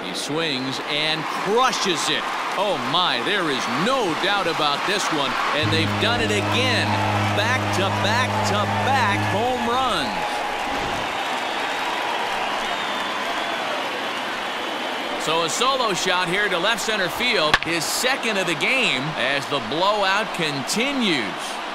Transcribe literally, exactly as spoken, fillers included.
He swings and crushes it. Oh my, there is no doubt about this one, and they've done it again. Back to back to back home runs. So a solo shot here to left center field, his second of the game, as the blowout continues.